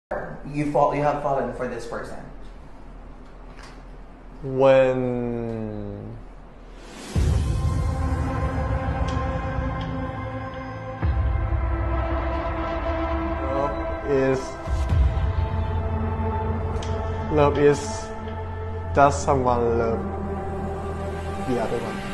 You have fallen for this person? When is love is does someone love the other one?